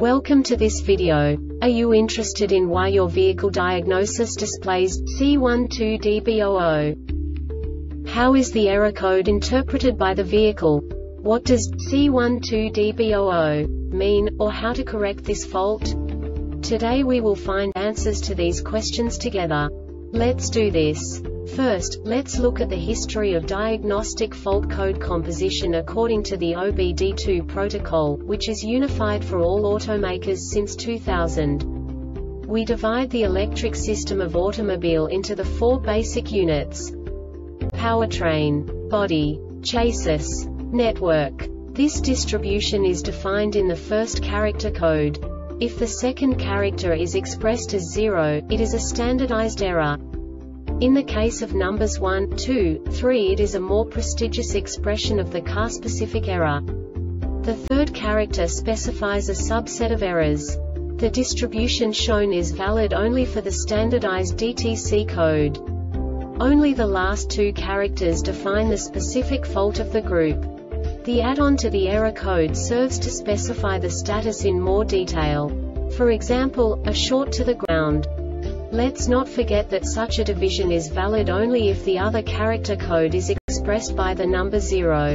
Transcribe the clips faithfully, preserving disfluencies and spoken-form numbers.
Welcome to this video. Are you interested in why your vehicle diagnosis displays C one two D B zero zero? How is the error code interpreted by the vehicle? What does C one two D B zero zero mean, or how to correct this fault? Today we will find answers to these questions together. Let's do this. First, let's look at the history of diagnostic fault code composition according to the O B D two protocol, which is unified for all automakers since two thousand. We divide the electric system of automobile into the four basic units: powertrain, body, chassis, network. This distribution is defined in the first character code. If the second character is expressed as zero, it is a standardized error. In the case of numbers one, two, three, it is a more prestigious expression of the car-specific error. The third character specifies a subset of errors. The distribution shown is valid only for the standardized D T C code. Only the last two characters define the specific fault of the group. The add-on to the error code serves to specify the status in more detail. For example, a short to the ground. Let's not forget that such a division is valid only if the other character code is expressed by the number zero.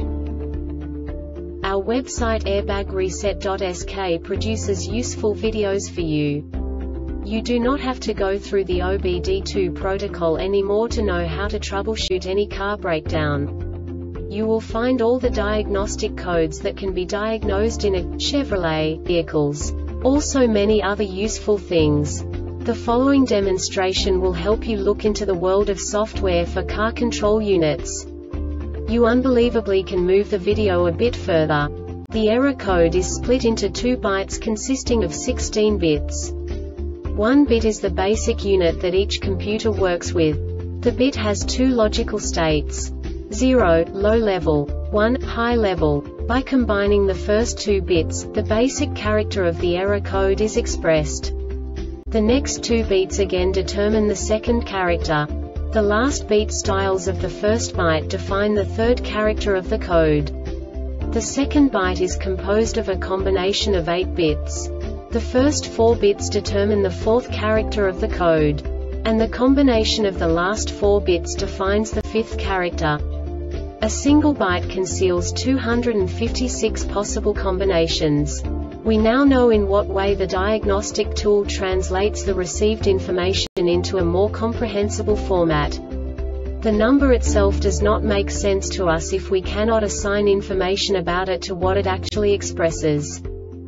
Our website airbag reset dot S K produces useful videos for you. You do not have to go through the O B D two protocol anymore to know how to troubleshoot any car breakdown. You will find all the diagnostic codes that can be diagnosed in a Chevrolet vehicles. Also many other useful things. The following demonstration will help you look into the world of software for car control units. You unbelievably can move the video a bit further. The error code is split into two bytes consisting of sixteen bits. One bit is the basic unit that each computer works with. The bit has two logical states: zero, low level, one, high level. By combining the first two bits, the basic character of the error code is expressed. The next two beats again determine the second character. The last beat styles of the first byte define the third character of the code. The second byte is composed of a combination of eight bits. The first four bits determine the fourth character of the code. And the combination of the last four bits defines the fifth character. A single byte conceals two hundred fifty-six possible combinations. We now know in what way the diagnostic tool translates the received information into a more comprehensible format. The number itself does not make sense to us if we cannot assign information about it to what it actually expresses.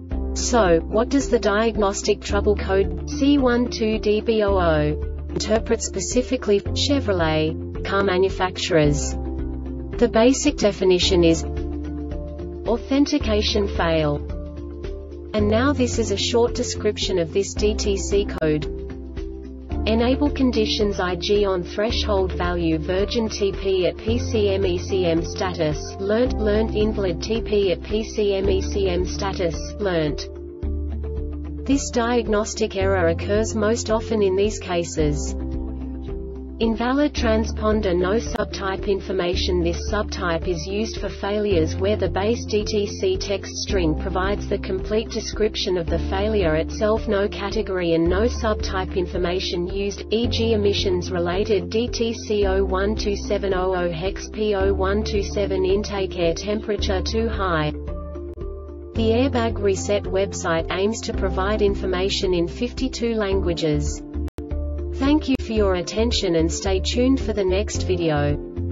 So, what does the diagnostic trouble code C one two D B zero zero interpret specifically for Chevrolet car manufacturers? The basic definition is authentication fail. And now this is a short description of this D T C code. Enable conditions I G on threshold value virgin T P at P C M E C M status learnt learnt invalid T P at P C M E C M status learnt. This diagnostic error occurs most often in these cases: invalid transponder, no subtype information. This subtype is used for failures where the base D T C text string provides the complete description of the failure itself, no category and no subtype information used, for example emissions related D T C zero one two seven zero zero hex P zero one two seven intake, air temperature too high. The Airbag Reset website aims to provide information in fifty-two languages. Thank you for your attention and stay tuned for the next video.